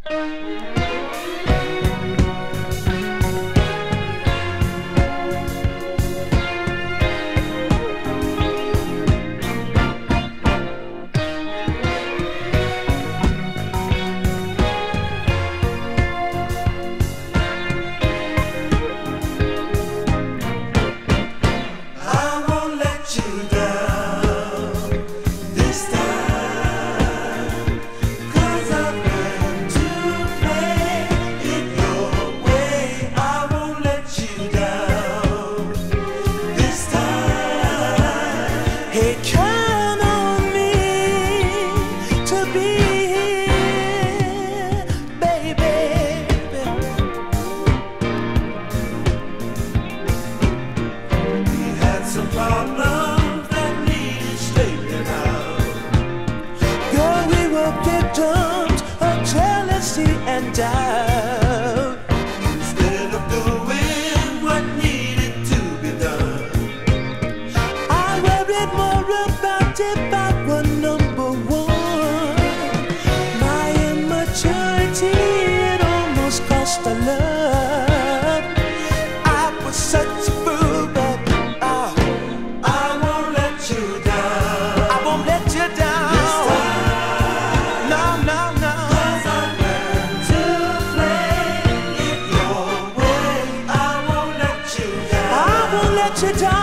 Hey, count on me to be here, baby. We had some problems that needed straightening out. Girl, we were victims of jealousy and doubt. Instead of doing what needed to be done, more about if I were number one. My immaturity, it almost cost a love. I was such a fool, but I won't let you down. I won't let you down. This time, no, no, no. 'Cause I learned to play it your way. I won't let you down. I won't let you down.